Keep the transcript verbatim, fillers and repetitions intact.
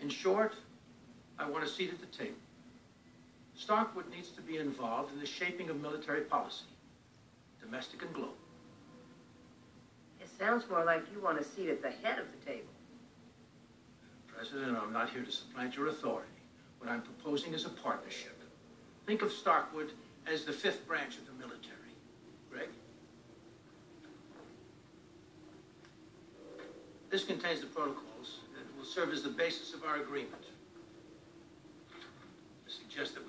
In short, I want a seat at the table. Starkwood needs to be involved in the shaping of military policy, domestic and global. It sounds more like you want a seat at the head of the table. President, I'm not here to supplant your authority. What I'm proposing is a partnership. Think of Starkwood as the fifth branch of the military. Greg? This contains the protocols that will serve as the basis of our agreement. I suggest that we